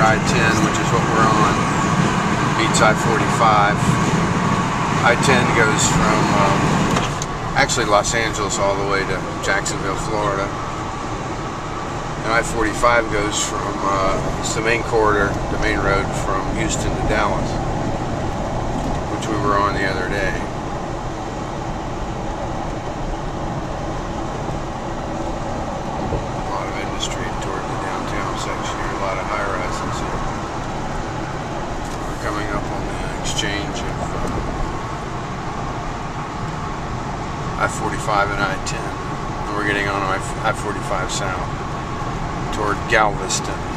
I-10, which is what we're on, meets I-45. I-10 goes from actually Los Angeles all the way to Jacksonville, Florida. And I-45 goes from, it's the main corridor, the main road from Houston to Dallas, which we were on the other day. A lot of industry toward the downtown section here, a lot of high-rises here. We're coming up on the exchange of I-45 and I-10. And we're getting on I-45 south toward Galveston.